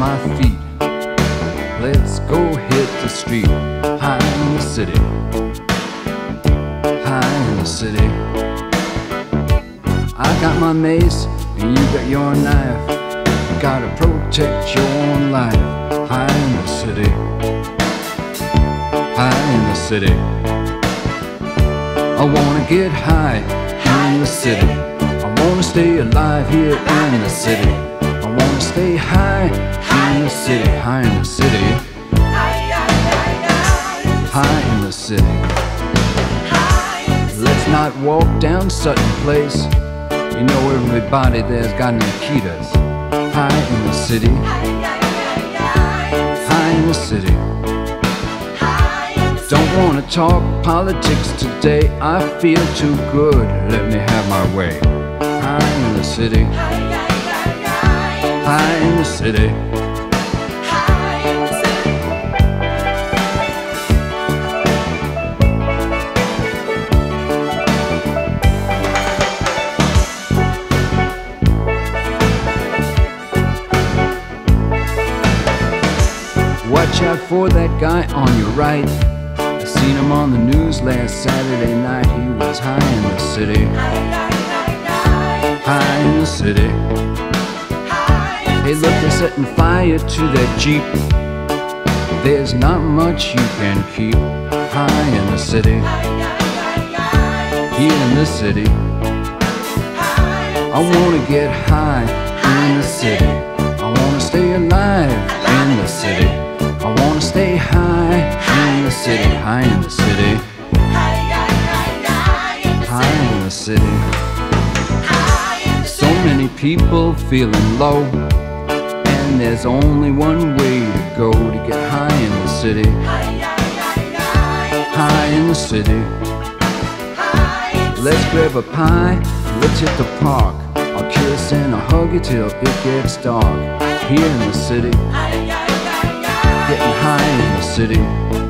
my feet. Let's go hit the street. High in the city, high in the city. I got my mace and you got your knife. Gotta protect your own life. High in the city, high in the city. I wanna get high in the city. I wanna stay alive here in the city. I wanna stay high in the city, high in the city, high in the city. Let's not walk down Sutton Place. You know everybody there's got Nikitas. High in the city, high in the city. Don't wanna talk politics today. I feel too good, let me have my way. High in the city, high in the city. Watch out for that guy on your right. I seen him on the news last Saturday night. He was high in the city, high in the city. Hey look, they're setting fire to that Jeep. There's not much you can keep. High in the city, here in the city. I wanna get high in the city. I wanna stay alive in the city. I wanna stay high in the city, high in the city, high in the city. So many people feeling low, and there's only one way to go to get high in the city, high in the city. Let's grab a pie, let's hit the park. I'll kiss and I'll hug you till it gets dark. Here in the city, getting high in the city.